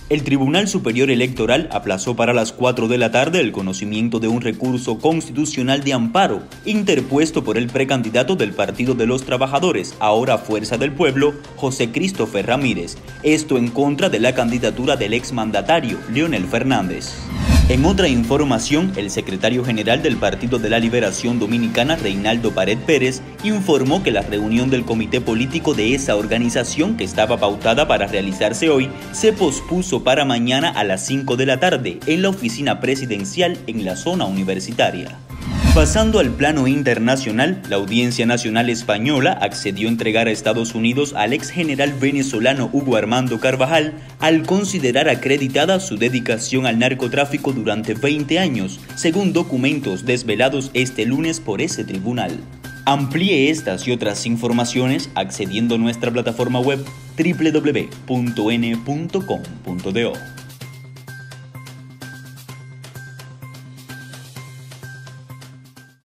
El Tribunal Superior Electoral aplazó para las 4 de la tarde el conocimiento de un recurso constitucional de amparo interpuesto por el precandidato del Partido de los Trabajadores, ahora Fuerza del Pueblo, José Christopher Ramírez, esto en contra de la candidatura del exmandatario Leonel Fernández. En otra información, el secretario general del Partido de la Liberación Dominicana, Reinaldo Pared Pérez, informó que la reunión del comité político de esa organización, que estaba pautada para realizarse hoy, se pospuso para mañana a las 5 de la tarde en la oficina presidencial en la zona universitaria. Pasando al plano internacional, la Audiencia Nacional Española accedió a entregar a Estados Unidos al ex general venezolano Hugo Armando Carvajal al considerar acreditada su dedicación al narcotráfico durante 20 años, según documentos desvelados este lunes por ese tribunal. Amplíe estas y otras informaciones accediendo a nuestra plataforma web www.n.com.do.